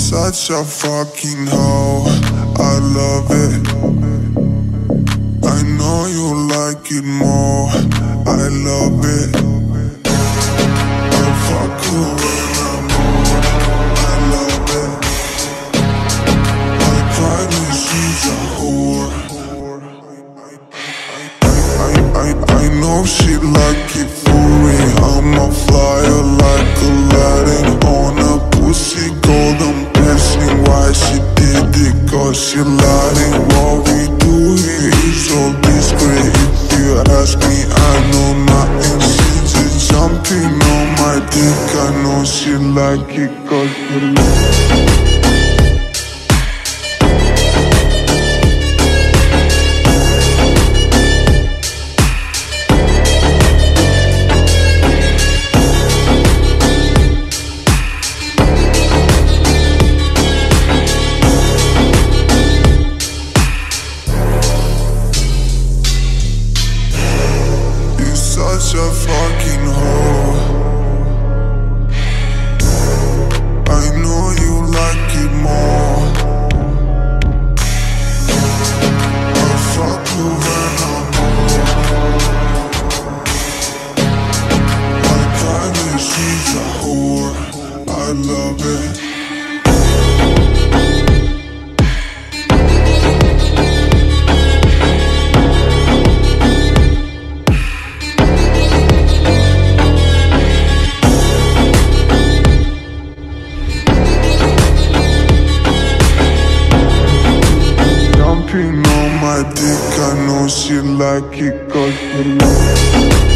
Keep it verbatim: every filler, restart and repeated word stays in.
such a fucking hoe, I love it. I know you like it more, I love it. I fuck you when I'm bored, I love it. I cry when she's a whore. I, I, I know she like it for me. I'm a flyer like Aladdin on a pussy golden piercing. Why she did it? Cause she lying. What we do here is so discreet. If you ask me, I know nothing. She just jumping on my dick. I know she like it cause she like it. Such a fucking hoe. I know you like it more. I fuck you when I'm bored. I cry when she's a whore. I love it. On my dick, I know she like it cause she like it.